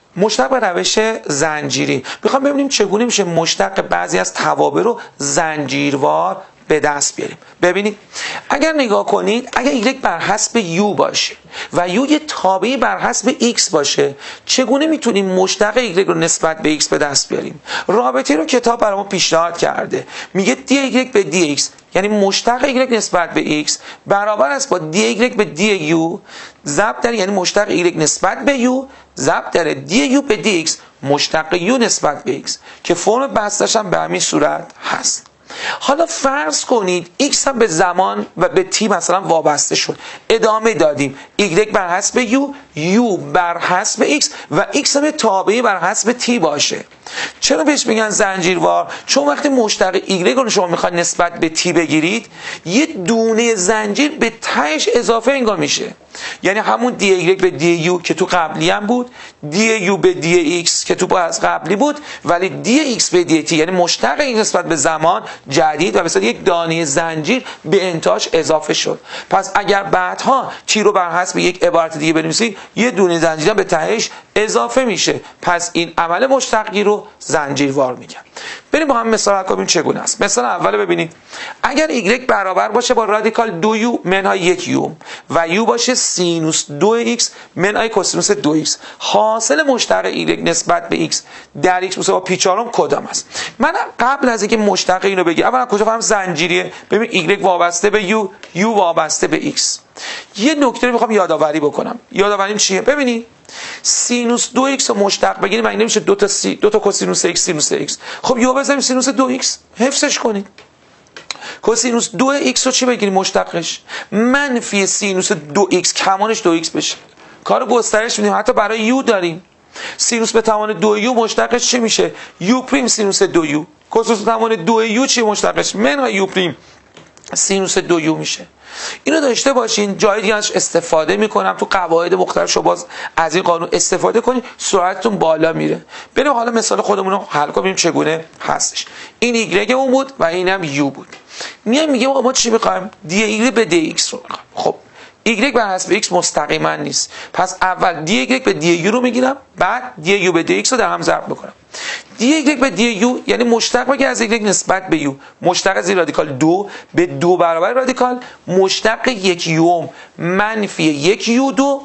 مشتق به روش زنجیری. میخوام ببینیم چگونه میشه مشتق بعضی از توابع رو زنجیروار به دست بیاریم. ببینید اگر نگاه کنید، اگر ایگرگ بر حسب یو باشه و یو یه تابعی بر حسب ایکس باشه، چگونه میتونیم مشتق ایگرگ رو نسبت به ایکس به دست بیاریم؟ رابطه رو کتاب برامون پیشنهاد کرده، میگه دی ایگرگ به دی ایکس، یعنی مشتق ایگرگ نسبت به ایکس برابر است با دی ایگرگ به دی یو ضرب در، یعنی مشتق ایگرگ نسبت به یو ضرب در دی یو به دی ایکس مشتق یو نسبت به ایکس، که فرم بستش هم به همین صورت هست. حالا فرض کنید x هم به زمان و به t مثلا وابسته شد، ادامه دادیم y بر حسب u بر حسب x و x هم تابعی بر حسب t باشه. چرا بهش میگن زنجیروار؟ چون وقتی مشتق y رو شما میخواید نسبت به t بگیرید، یه دونه زنجیر به تهش اضافه انگار میشه، یعنی همون دی y به دی u که تو قبلی هم بود، دی u به دی x که تو از قبلی بود، ولی دی x به دی t یعنی مشتق x نسبت به زمان جدید و مثلا یک دانه زنجیر به انتاش اضافه شد. پس اگر بعدها t رو بر حسب یک عبارت دیگه بنویسید، یه دونه زنجیر به تهش اضافه میشه. پس این عمل مشتقی رو زنجیروار میگن. بریم با هم مثال حل کنیم چگونه است. مثال اول ببینید، اگر y برابر باشه با رادیکال 2u منهای 1u و u باشه سینوس 2x منهای کوسینوس 2x، حاصل مشتق y نسبت به x در x مساوی پی چهارم کدام است؟ من قبل از اینکه مشتق اینو بگم، اولا کجا فهم زنجیریه؟ ببین y وابسته به u وابسته به x. یه نکته رو میخوام یادآوری بکنم. یادآوریم چیه؟ ببینید سینوس 2x رو مشتق بگیریم، معنی نمیشه دو تا کوسینوس x سینوس x. خب یو بزنیم سینوس 2x حفظش کنید. کوسینوس 2x رو چی بگیریم مشتقش؟ منفی سینوس 2x کمانش 2x بشه. کارو گسترش میدیم، حتی برای یو داریم. سینوس به توان 2u مشتقش چی میشه؟ یو پریم سینوس 2u. کوسینوس به توان 2u چی مشتقش؟ منهای یو پریم سینوس 2u میشه. اینو داشته باشین، جای دیگه ازش استفاده میکنم تو قواعد مختلف، شما باز از این قانون استفاده کنید، سرعتتون بالا میره. بریم حالا مثال خودمون رو حل کنیم چگونه هستش. این ایگرگ اون بود و اینم یو بود. میگم ما چی میخوایم؟ دی ایگرگ به دی ایکس رو میخوایم. خب ایگرگ بر حسب ایکس مستقیما نیست، پس اول دی ایگرگ به دی یو رو میگیرم، بعد دی یو به دی ایکس رو در هم ضرب میکنم. دی ایگرگ به دی یو یعنی مشتق بگیر از ایگرگ نسبت به یو، مشتق از رادیکال 2 به 2 برابر رادیکال مشتق 1 یوم منفی 1 یو 2،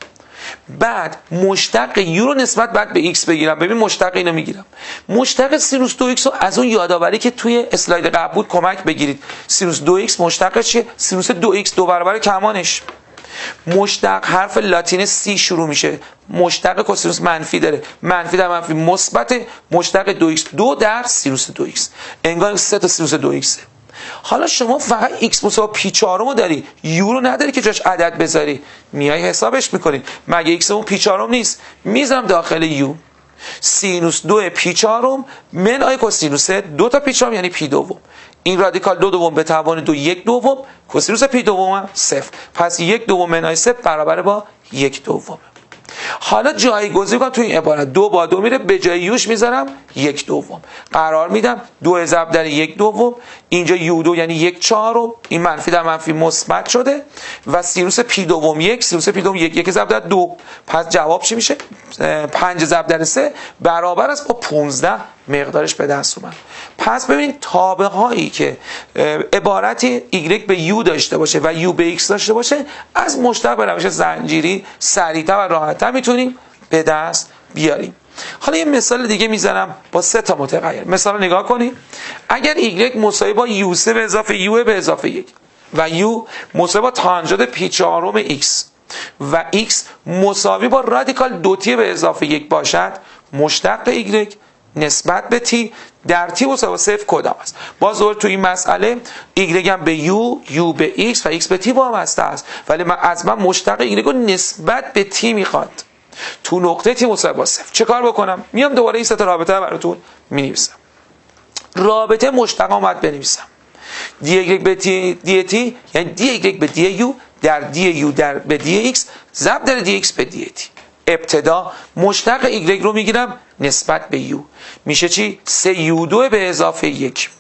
بعد مشتق یو رو نسبت بعد به ایکس بگیرم. ببین مشتق اینو میگیرم، مشتق سینوس 2x رو از اون یادآوری که توی اسلاید قبل بود کمک بگیرید. سینوس 2x مشتقش چیه؟ سینوس 2x 2 برابر کمانش. مشتق حرف لاتین سی شروع میشه، مشتق کوسینوس منفی داره، منفی در منفی مثبت، مشتق 2x 2 در سینوس 2x، انگار 3 تا سینوس 2x. حالا شما فقط x مساوی پی چهارم رو داری، یو رو نداری که جاش عدد بذاری، میای حسابش میکنید. مگه x اون پی چهارم نیست؟ میذارم داخل یو سینوس 2 پی چهارم منهای کوسینوس 2 تا پی چهارم یعنی پی دوم. این رادیکال 2 دوم به توان 2 1 دوم، کوسینوس پی دوم هم 0. پس 1 دوم منهای 0 برابر با 1 دوم. حالا جایگزین کنم توی این عبارت، 2 با 2 میره، به جای یوش میذارم 1 دوم، قرار میدم 2 ضرب در 1 دوم، اینجا یو 2 یعنی 1 چهارم، این منفی در منفی مثبت شده و سینوس پی دوم 1، سینوس پی دوم 1 ضرب در 2، پس جواب چی میشه؟ 5 ضرب در 3 برابر است با 15 مقدارش به دست اومد. پس ببینید تابع هایی که عبارت y به u داشته باشه و u به x داشته باشه، از مشتق به روش زنجیری سریعتر و راحت‌تر میتونیم به دست بیاریم. حالا یه مثال دیگه میزنم با 3 تا متغیر. مثال رو نگاه کنید. اگر y مساوی با u3 به اضافه u به اضافه 1 و u مساوی با تانژانت پی چهارم x و x مساوی با رادیکال 2t به اضافه 1 باشد، مشتق y نسبت به t در t مساوی 0 کدام است؟ باز دوباره تو این مسئله y هم به u به x و x به t وابسته است، ولی من مشتق y رو نسبت به t میخواد. تو نقطه t مساوی با 0 چه کار بکنم؟ میام دوباره این 3 تا رابطه رو براتون مینویسم. رابطه مشتق اومد بنویسم. دی y به دی t یعنی دی y به دی u در دی u در به دی x ضرب در دی x به دی t. ابتدا مشتق y رو میگیرم نسبت به u، میشه چی؟ 3u2 به اضافه 1.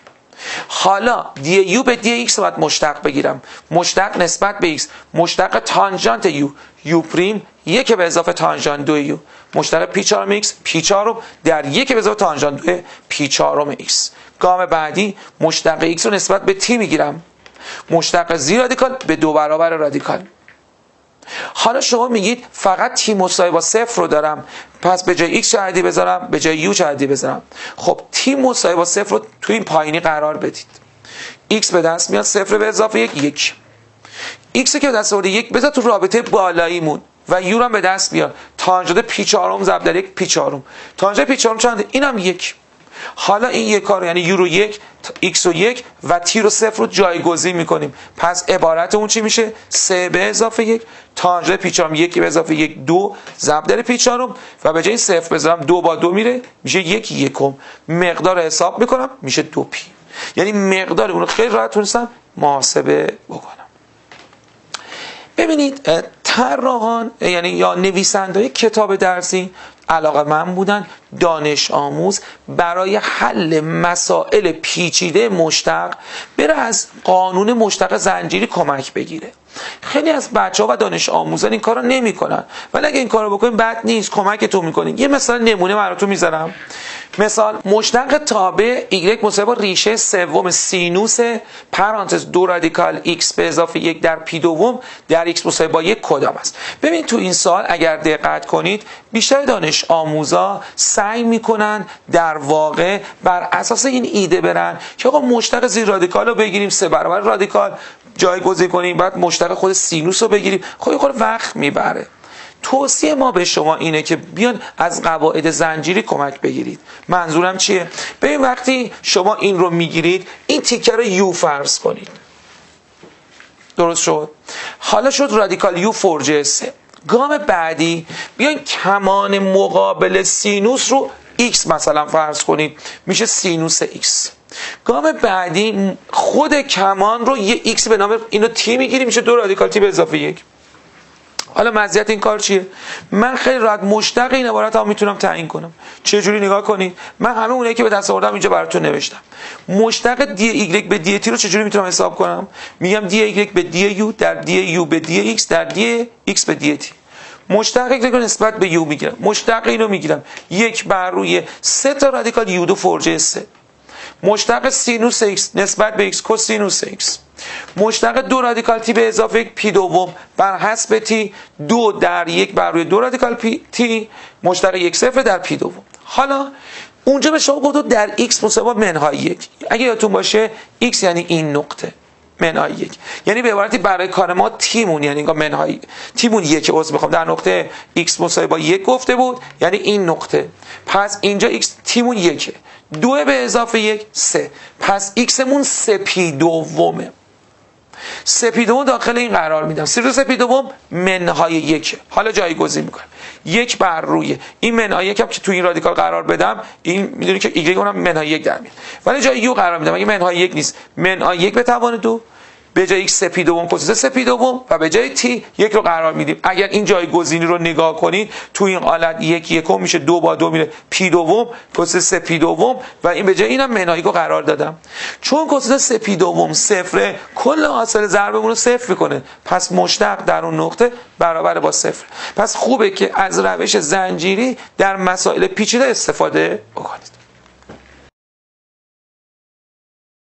حالا دی u به دی x باید مشتق بگیرم، مشتق نسبت به x، مشتق تانژانت u، یو پریم 1 به اضافه تانژان 2 یو مشتق پی 4 ایکس پی 4 در 1 به اضافه تانژان 2 پی 4 ایکس. گام بعدی مشتق ایکس رو نسبت به تی میگیرم، مشتق زی رادیکال به 2 برابر رادیکال. حالا شما میگید فقط تی مساوی با 0 رو دارم، پس به جای x چه عددی بذارم؟ به جای u چه عددی بذارم؟ خب تی مساوی با 0 رو تو این پایینی قرار بدید. x به دست میاد 0 به اضافه 1 1. x که به دست آورده 1 بذار تو رابطه بالاییمون و u رو به دست بیار. تانژانت پی 4 ضرب در 1 پی 4. تانژانت پی 4 چنده؟ اینم 1. حالا این یک کار یعنی یو رو 1 x رو 1 و تی رو 0 رو جایگزین میکنیم. پس عبارت اون چی میشه؟ 3 به اضافه 1 تانژانت پی 4 1 به اضافه 1 2 ضرب در پی 4 و به جای 0 بذارم 2 با 2 میره میشه 1 یکم. مقدار حساب میکنم میشه 2 پی. یعنی مقدار اون رو خیلی راحت تونستم محاسبه بکنم. ببینید طراحان یعنی یا نویسنده‌های کتاب درسی علاقه‌مند بودن دانش آموز برای حل مسائل پیچیده مشتق بره از قانون مشتق زنجیری کمک بگیره. خیلی از بچه‌ها و دانش آموزان این کارو نمی‌کنن، ولی اگه این کارو بکنین بد نیست، کمکتون می‌کنه. یه مثال نمونه براتون میذارم. مثال مشتق تابع y مساوی با ریشه سوم سینوس پرانتز 2 رادیکال x به اضافه 1 در پی دوم در x مساوی با 1 کدام است. ببین تو این سال اگر دقت کنید بیشتر دانش آموزا سعی میکنن در واقع بر اساس این ایده برن که آقا مشتق زیر رادیکال رو بگیریم 3 برابر رادیکال جایگزین کنیم، بعد مشتق خود سینوس رو بگیریم. خود وقت میبره. توصیه ما به شما اینه که بیان از قواعد زنجیری کمک بگیرید. منظورم چیه؟ ببین وقتی شما این رو میگیرید این تیکه رو یو فرض کنید. درست شد؟ حالا شد رادیکال یو فرجه 3. گام بعدی بیاین کمان مقابل سینوس رو x مثلا فرض کنید میشه سینوس x. گام بعدی خود کمان رو یه x به نام اینو تی میگیریم میشه 2 رادیکال تی به اضافه 1. حالا مزیت این کار چیه؟ من خیلی راحت مشتق این عبارت ها میتونم تعیین کنم. چه جوری نگاه کنید؟ من همه اونایی که به دست آوردم اینجا براتون نوشتم. مشتق دی ایگرگ به دی تی رو چه جوری میتونم حساب کنم؟ میگم دی ایگرگ به دی یو در دی یو به دی ایکس در دی ایکس به دی تی. مشتق ایگرگ رو نسبت به یو میگیرم. مشتق اینو میگیرم 1 بر روی 3 تا رادیکال یو 2 فرجه 3. مشتق سینوس x نسبت به x کوسینوس x. مشتق 2 رادیکال تی به اضافه 1 پی دوم بر حسب تی 2 در 1 بر روی 2 رادیکال پی تی مشتق 1 0 در پی دوم. حالا اونجا به شما گفتم در x مساوی منهای 1. اگه یادتون باشه x یعنی این نقطه منهای 1، یعنی به عبارتی برای کار ما تیمون یعنی منهای تیمون 1 عضو میخوام در نقطه x مساوی با 1 گفته بود یعنی این نقطه. پس اینجا x تیمون 1 2 به اضافه 1 3. پس x مون 3 پی دومه. 3 پی دوم داخل این قرار میدم. 3 پی دوم منهای 1. حالا جایگزین میکنم 1 بر روی این منهای 1 هم که تو این رادیکال قرار بدم این میدونی که y اونم منهای 1 در میاد، ولی جای یو قرار میدم. اگه منهای 1 نیست منهای 1 به توان 2 به جای x 3 پی دوم کوسینوس 3 پی دوم و به جای t 1 رو قرار میدیم. اگر این جایگزینی رو نگاه کنید تو این حالت 1 یکم میشه 2 با 2 میره پی دوم کوسینوس 3 پی دوم و این به جای اینم منهای رو قرار دادم. چون کوسینوس 3 پی دوم صفره کل حاصل ضربمون رو صفر میکنه، پس مشتق در اون نقطه برابر با 0. پس خوبه که از روش زنجیری در مسائل پیچیده استفاده بکنید.